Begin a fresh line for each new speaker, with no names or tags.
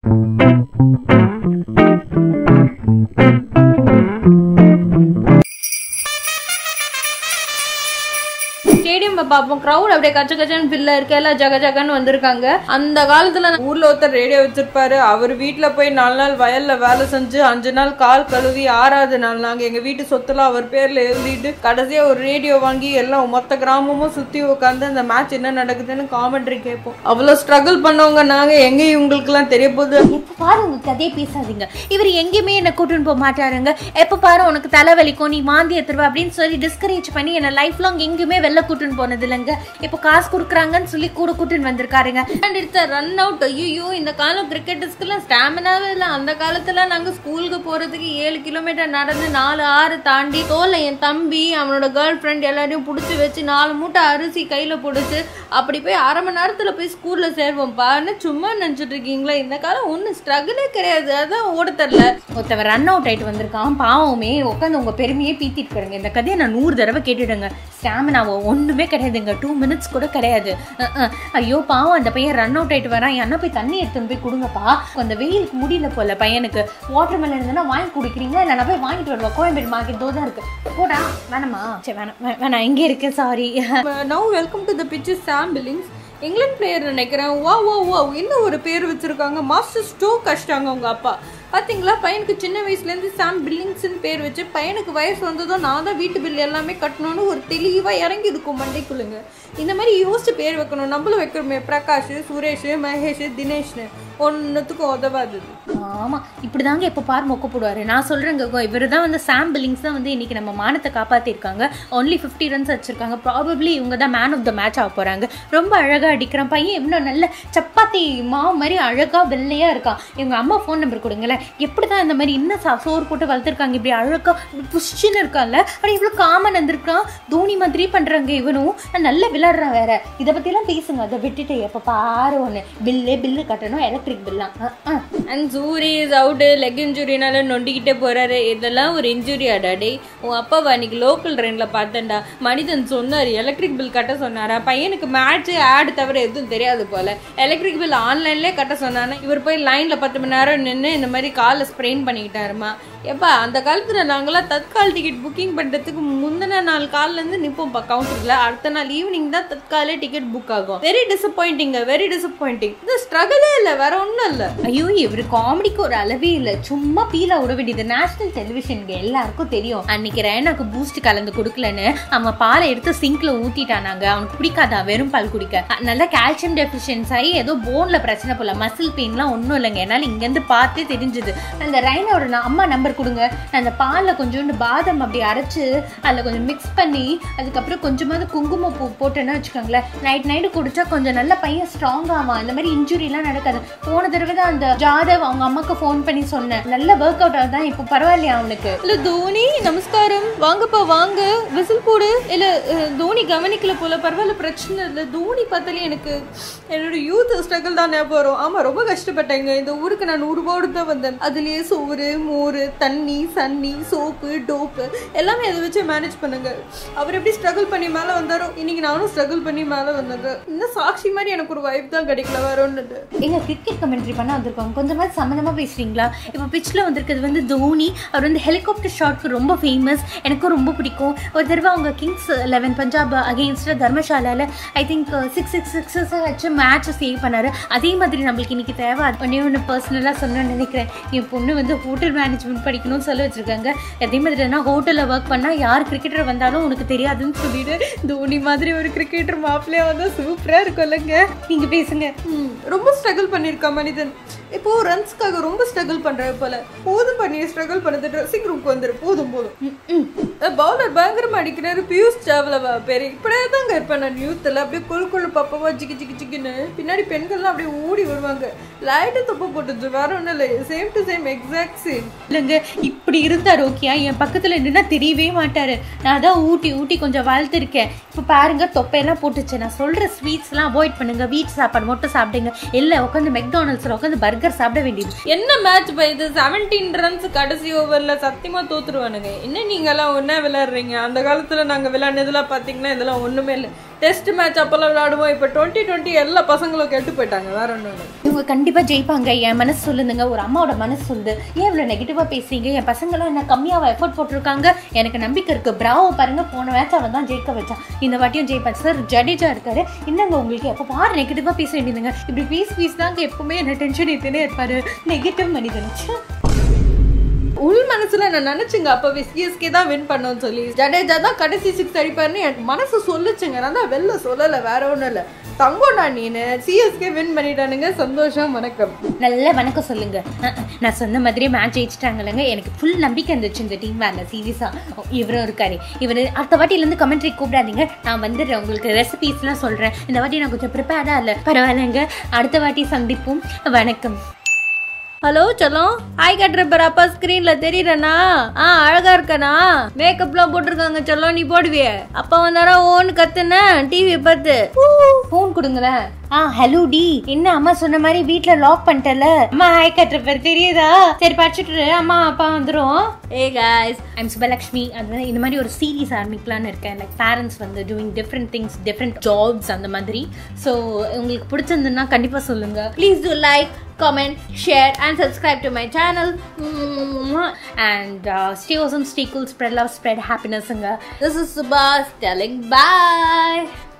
பாப்போம் கிரவுட் அப்படியே கச்ச கச்சன்னு பில்ல இருக்க எல்லாம் ஜக ஜகன்னு வந்திருக்காங்க. அந்த காலத்துல ஊர்ல ஒருத்தர் ரேடியோ வச்சிருப்பாரு. அவர் வீட்டுல போய் 4 நாள் வயல்ல வேலை செஞ்சு 5 நாள் கால் கழுவி 6வது நாள் நாங்க எங்க வீட்டு சொத்துல அவர் பேர்ல எழுதிட்டு கடைசியா ஒரு ரேடியோ வாங்கி எல்லாம் மொத்த கிராமமும் சுத்தி உட்காந்து அந்த மேட்ச் என்ன நடக்குதுன்னு காமெண்ட்ரி கேட்போம். அவ்வளவு ஸ்ட்ரகிள் பண்ணவங்க நாங்க. எங்க இவங்களுக்கு எல்லாம் தெரிய போகுது.
எப்ப பாரு உங்க கதையை பேசாதீங்க. இவர் எங்கேயுமே என்ன கூட்டின்னு போக மாட்டாருங்க. எப்ப பாரு உனக்கு தலைவலிக்கும், நீ மாந்தி எடுத்துருவா அப்படின்னு சொல்லி டிஸ்கரேஜ் பண்ணி என்ன லைஃப் லாங் எங்கேயுமே வெளில கூட்டின்னு போனது இல்லைங்க. இப்ப காசு குடுக்குறாங்கன்னு சொல்லி கூட கூட்டின்னு வந்திருக்காருங்க.
Run out. ஐயோ இந்த காலம் கிரிக்கெட்டர்ஸ்க்குலாம் ஸ்டாமினாவே இல்லை. அந்த காலத்துல நாங்க ஸ்கூலுக்கு போறதுக்கு 7 கிலோமீட்டர் நடந்து 4 ஆறு தாண்டி தோலை என் தம்பி அவனோட கேர்ள் ஃப்ரெண்ட் எல்லாரையும் புடிச்சு வச்சு 4 மூட்டை அரிசி கையில புடிச்சு அப்படி போய் 1/2 மணி நேரத்துல போய் ஸ்கூல்ல சேர்வோம் பாருன்னு சும்மா நினைச்சிட்டு இருக்கீங்களா? இந்த காலம் ஒன்னும் ஸ்ட்ரகிளே கிடையாது. அதான் ஓட தெரியல.
ஒருத்தவன் ரன் அவுட் ஆயிட்டு வந்திருக்கான். பாவமே உட்காந்து உங்க பெருமையே பீத்திட்டு இருக்காங்க. இந்த கதையை நான் 100 தடவை கேட்டுடுங்க. ஸ்டாமினாவோ ஒண்ணுமே கிடையாதுங்க. 2 மினிட்ஸ் கூட கிடையாது. ஐயோ பாவம் அந்த பையன் ரன் அவுட் ஆயிட்டு வரான். என்ன போய் தண்ணி எடுத்துன்னு போய் கொடுங்கப்பா. அந்த வெயிலுக்கு முடியல போல பையனுக்கு. வாட்டர் மெலன் இருந்தா வாங்கி குடிக்கிறீங்களா? இல்லை நான் போய் வாங்கிட்டு வருவா. கோயம்பேடு மார்க்கெட் தான் இருக்கு. போடா வேணாமா? சரி வேணாம் இங்கே இருக்கு. Sorry.
Now welcome to the pitch. Sam Billings England player நினைக்கிறேன். வா இன்னும் ஒரு பேர் வச்சிருக்காங்க. மாஸ்டர் ஸ்டோக் கஷ்டாங்க உங்க அப்பா. பார்த்தீங்களா பையனுக்கு சின்ன வயசுலேருந்து சாம் பில்லிங்ஸ்ன்னு பேர் வச்சு பையனுக்கு வயசு வந்ததும் நான் தான் வீட்டு பில் எல்லாமே கட்டணும்னு ஒரு தெளிவாக இறங்கி இருக்கும் மண்டைக்குள்ளுங்க. இந்த மாதிரி யோசிச்சு பேர் வைக்கணும். நம்மளும் வைக்கிறோமே பிரகாஷ், சுரேஷ், மகேஷ், தினேஷ்னு ஒன்றுத்துக்கும் உதவாது.
ஆமாம் இப்படிதாங்க எப்போ பார் மொக்க போடுவார். நான் சொல்கிறேங்க இவர் தான் வந்து சாம் பில்லிங்ஸ் தான் வந்து இன்னைக்கு நம்ம மானத்தை காப்பாற்றிருக்காங்க. ஒன்லி 50 ரன்ஸ் வச்சிருக்காங்க. ப்ராபப்ளி இவங்க தான் மேன் ஆஃப் த மேட்ச் ஆக போகிறாங்க. ரொம்ப அழகாக அடிக்கிறான் பையன். இன்னும் நல்ல சப்பாத்தி மாவு மாதிரி அழகாக வெள்ளையாக இருக்கான். இவங்க அம்மா ஃபோன் நம்பர் கொடுங்களேன். எப்படி தான் இந்த மாதிரி இன்னும் சோறு போட்டு வளர்த்துருக்காங்க. இப்படி அழகா புஷ்டின்னு இருக்கான்ல. ஆனால் இவ்வளோ காமன் வந்திருக்கான். தோனி மாதிரி பண்ணுறாங்க. இவனும் நல்ல விளையாடுறான் வேற. இதை பற்றிலாம் பேசுங்க. அதை விட்டுட்டு எப்போ பாரு ஒன்று பில்லு கட்டணும். எலக்ட்ரிக் பில்லாம்.
அண்ட் ஜூரி இஸ் அவுட். லெக் இன்ஜுரினால நொண்டிக்கிட்டே போறாரு. இதெல்லாம் ஒரு இன்ஜுரி ஆடாடே. உன் அப்பாவை அன்னைக்கு லோக்கல் ட்ரெயின்ல பார்த்தேன்டா. மனிதன் சொன்னார் எலக்ட்ரிக் பில் கட்ட சொன்னாரா. பையனுக்கு மேட்ச் ஆடு தவிர எதுவும் தெரியாது போல. எலக்ட்ரிக் பில் ஆன்லைன்லேயே கட்ட சொன்னானா. இவர் போய் லைன்ல 10 மணி நேரம் நின்று இந்த மாதிரி காலை ஸ்ப்ரெயின் பண்ணிக்கிட்டாருமா. எப்பா அந்த காலத்துல நாங்களாம் தற்கால் டிக்கெட் புக்கிங் பண்றதுக்கு முந்தின நாள் காலிலேருந்து நிற்போம்ப்பா கவுண்டர்ல. அடுத்த நாள் ஈவினிங் தான் தற்காலே டிக்கெட் புக் ஆகும். Very disappointing. இது ஸ்ட்ரகிளே இல்லை, வேற ஒன்றும் இல்லை.
ஐயோ இவர் காமெடிக்கு ஒரு அளவே இல்லை. சும்மா பீலா விட வேண்டியது. நேஷனல் டெலிவிஷனுக்கு எல்லாருக்கும் தெரியும். அன்னைக்கு ரேனாக்கு பூஸ்ட் கலந்து கொடுக்கலன்னு அவன் பாலை எடுத்து சிங்க்ல ஊத்திட்டானாங்க. அவனுக்கு பிடிக்காதா வெறும் பால் குடிக்க. நல்லா கால்சியம் டெஃபிஷியன்ஸ் ஆகி ஏதோ போன்ல பிரச்சனை போல. மசில் பெயின்லாம் ஒன்றும் இல்லைங்க. என்னால் இங்கேருந்து பார்த்தே தெரிஞ்சுது. அந்த ரைனோட அம்மா நம்பர் கொடுங்க. நான் அந்த பாலில் கொஞ்சோண்டு பாதம் அப்படி அரைச்சு அதில் கொஞ்சம் மிக்ஸ் பண்ணி அதுக்கப்புறம் கொஞ்சமாவது குங்குமம் பூ போட்டேன்னு வச்சுக்கோங்களேன். நைட்டு குடிச்சா கொஞ்சம் நல்ல பையன் ஸ்ட்ராங் ஆவான். இந்த மாதிரி இன்ஜுரிலாம் நடக்காது. போன தடவை தான் அந்த ஜாதவ் அவங்க அம்மாக்கு ஃபோன் பண்ணி சொன்னேன். நல்ல ஒர்க் அவுட் ஆகுதான். இப்போ பரவாயில்லையா அவனுக்கு?
இல்லை தோனி நமஸ்காரம் வாங்கப்பா வாங்க விசில் போடு. இல்லை தோனி கவனிக்கல போல. பரவாயில்ல பிரச்சனை இல்லை. தோனி பார்த்தாலே எனக்கு என்னோட யூத் ஸ்ட்ரகிள் தான் ஞாபகம் வரும். ஆமாம் ரொம்ப கஷ்டப்பட்டேங்க. இந்த ஊருக்கு நான் 100 ரூபாயோடு தான் வந்தேன். அதுலேயே சோறு மோர் தண்ணி சன்னி சோப்பு டோப்பு எல்லாமே அதை வச்சு மேனேஜ் பண்ணுங்க. அவர் எப்படி ஸ்ட்ரகிள் பண்ணி மேலே வந்தாரோ இன்னைக்கு நானும் ஸ்ட்ரகிள் பண்ணி மேலே வந்தாங்க. இன்னும் சாட்சி மாதிரி எனக்கு ஒரு வைப் தான் கிடைக்கல, வேற ஒன்று.
எங்க கிரிக்கெட் கமெண்ட்ரி பண்ண வந்திருக்காங்க. கொஞ்சமாவது சம்மந்தமாக பேசுறீங்களா? இப்போ பிச்சில் வந்திருக்கிறது வந்து தோனி. அவர் வந்து ஹெலிகாப்டர் ஷாட்க்கு ரொம்ப ஃபேமஸ். எனக்கும் ரொம்ப பிடிக்கும். ஒரு தடவை அவங்க கிங்ஸ் 11 பஞ்சாப் அகெயின்ஸ்ட் தர்மசாலாவில் ஐ திங்க் 6 வச்சு மேட்சை சேவ் பண்ணாரு. அதே மாதிரி நம்மளுக்கு இன்னைக்கு தேவை. அது ஒன்று பர்சனலாக சொன்னேன்னு நினைக்கிறேன். என் பொண்ணு வந்து ஹோட்டல் மேனேஜ்மெண்ட் படிக்கணும்னு சொல்ல வச்சிருக்காங்க. அதே மாதிரி நான் ஹோட்டலில் ஒர்க் பண்ணால் யார் கிரிக்கெட்டர் வந்தாலும் உனக்கு தெரியாதுன்னு சொல்லிட்டு தோனி மாதிரி ஒரு கிரிக்கெட்டர் மாப்பிள்ளையா வந்தால் சூப்பராக இருக்கும் இல்லைங்க. நீங்கள் பேசுங்க.
ரொம்ப ஸ்ட்ரகிள் பண்ணியிருக்கா மனிதன். இப்போ ரன்ஸ்க்காக ரொம்ப ஸ்ட்ரகிள் பண்ற போல. போதும் பண்ணி ஸ்ட்ரகிள் பண்ணது. ட்ரெஸ்ஸிங் ரூம்க்கு வந்துரு. போதும் பவுலர் பயங்கரமா அடிக்கிறாரு. பியூஷ் சாவ்லா பேரு. இப்படியே தாங்க இருப்பேன் நான் யூத்தில். அப்படியே கொழு பாப்பாவா ஜிக்கின்னு பின்னாடி பெண்கள்லாம் அப்படியே ஓடி வருவாங்க. லைட்டு தொப்பை போட்டுச்சு, வேற ஒன்றும் இல்லை. Same to same exact same
இல்லைங்க. இப்படி இருந்தார் ஓகேயா. என் பக்கத்தில் நின்னா தெரியவே மாட்டாரு. நான் தான் ஊட்டி கொஞ்சம் வளர்த்துருக்கேன். இப்போ பாருங்க தொப்பையெல்லாம் போட்டுச்சு. நான் சொல்ற ஸ்வீட்ஸ்லாம் அவாய்ட் பண்ணுங்க. வீட் சாப்பாடு மட்டும் சாப்பிடுங்க. இல்லை உட்காந்து மெக்டானல்ஸ்ல உட்காந்து பர்கர் சாப்பிட வேண்டியது.
என்ன மேட்ச் இது? 17 ரன்ஸ் கடைசி ஓவர்ல சத்தியமா தோத்துருவானுங்க. என்ன நீங்க எல்லாம் ஒன்னா விளையாடுறீங்க? அந்த காலத்துல நாங்க விளையாடுனதுலாம் பாத்தீங்கன்னா இதெல்லாம் ஒண்ணுமே இல்லை. டெஸ்ட் மேட்ச் அப்பெல்லாம் விளையாடுவோம். இப்போ 2020 எல்லா பசங்களும் கெட்டு போயிட்டாங்க, வேற ஒன்றும்.
இவங்க கண்டிப்பா ஜெயிப்பாங்க. என் மனசு சொல்லுதுங்க, ஒரு அம்மாவோட மனசு சொல்லுது. ஏன் இவ்வளவு நெகட்டிவா பேசுறீங்க? என் பசங்களும் என்ன கம்மியாவா எஃபோர்ட் போட்டிருக்காங்க, எனக்கு நம்பிக்கை இருக்கு. பிராவோ பாருங்க, போன மேட்ச் அவன் தான் ஜெயிக்க வச்சான், இந்த வாட்டியும் ஜெயிப்பான். சார் ஜடேஜா இருக்காரு, என்னங்க உங்களுக்கு எப்ப பாரு நெகட்டிவா பேச வேண்டியதுங்க. இப்படி பேசி தாங்க எப்பவுமே என்ன டென்ஷன் ஏத்துனே இருப்பாரு நெகட்டிவ் மனிதன்.
உள் மனசுல நான் நினைச்சுங்க அப்பவே சிஎஸ்கே தான் வின் பண்ணோம்னு சொல்லி. ஜடேஜா தான் கடைசி 6 அடிப்பாருன்னு எனக்கு மனசு சொல்லுச்சுங்க. நான் தான் வெளில சொல்லலை, வேற ஒன்றும் இல்லை. தங்கோண்ணா நீனு சிஎஸ்கே வின் பண்ணிட்டானுங்க, சந்தோஷம். வணக்கம்,
நல்ல வணக்கம் சொல்லுங்க. நான் சொன்ன மாதிரியே மேட்ச் ஜெயிச்சிட்டாங்கல்லங்க. எனக்கு ஃபுல் நம்பிக்கை இருந்துச்சு இந்த டீம் மேல. சீரியஸா இவரும் இருக்காரு. இவர் அடுத்த வாட்டிலேருந்து கமெண்ட்ரி கூப்பிடாதீங்க, நான் வந்துடுறேன். உங்களுக்கு ரெசிபிஸ்லாம் சொல்றேன். இந்த வாட்டி நான் கொஞ்சம் ப்ரிப்பேர்டா இல்லை, பரவாயில்லைங்க. அடுத்த வாட்டி சந்திப்போம். வணக்கம்.
ஹலோ செல்லம், ஹாய் கட்டுறப்ப அப்பா ஸ்கிரீன்ல தெரியறனா? அழகா இருக்கனா? மேக்கப்லாம் போட்டிருக்காங்க செல்லம், நீ போடுவிய? அப்பா வந்தாரா ஓன்னு கத்துன டிவி பார்த்து.
போன் கொடுங்களேன். ஹலோ டி, என்ன அம்மா சொன்ன மாதிரி வீட்ல லாக் பண்ணிட்டல? அம்மா ஹாய் கட்டுறப்ப தெரியுதா? சரி படிச்சுட்டு அம்மா அப்பா வந்துரும்.
Hey guys,
I'm Subhalaxmi. அது இந்த மாதிரி ஒரு சீரீஸ் ஆரம்பிக்கலான்னு இருக்கேன். லைக் பேரண்ட்ஸ் வந்து doing different things, different jobs அந்த மாதிரி. ஸோ உங்களுக்கு பிடிச்சிருந்ததுன்னா கண்டிப்பா சொல்லுங்க.
please do like, comment, share and subscribe to my channel.
And stay awesome, stay cool, spread love, spread happiness.
This is Subhas telling bye.